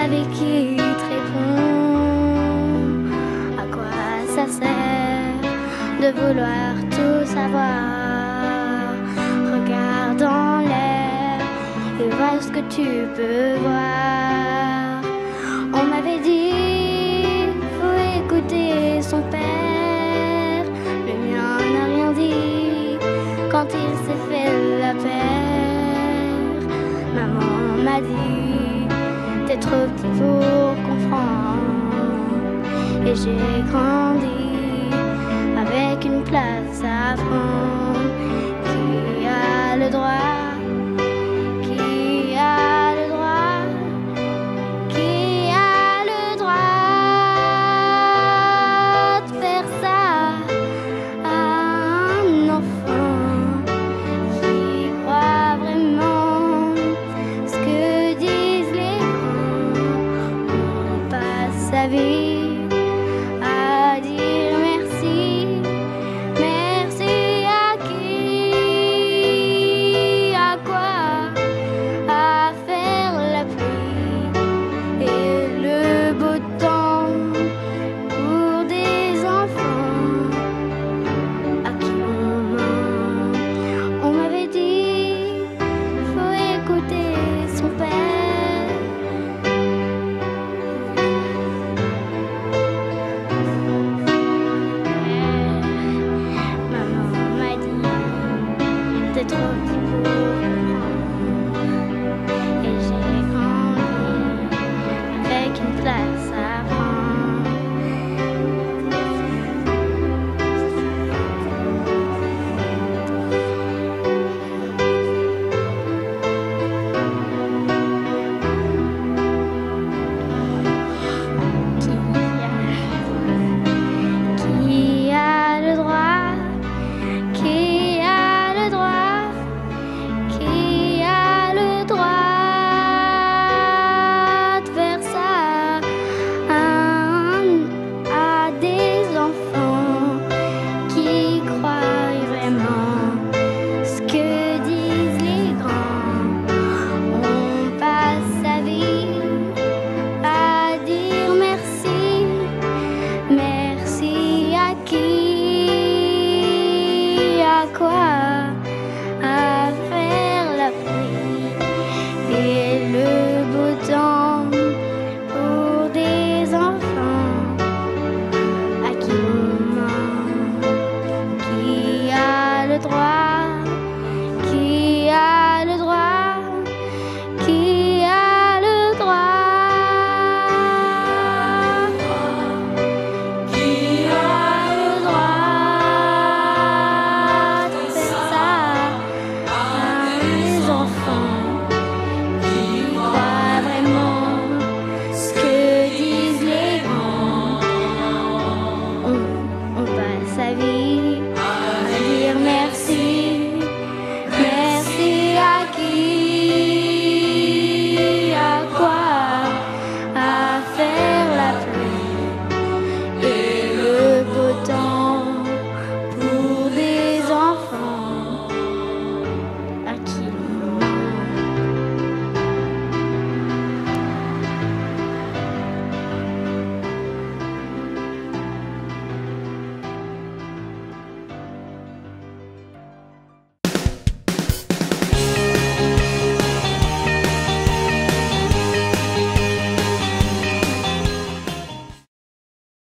la vie qui te répond. À quoi ça sert de vouloir tout savoir? Regarde en l'air et vois ce que tu peux voir. On m'avait dit, faut écouter son père. Le mien n'a rien dit quand il s'est fait la paire. Maman m'a dit, t'es trop petit pour comprendre. Et j'ai grandi avec une place à prendre. Qui a le droit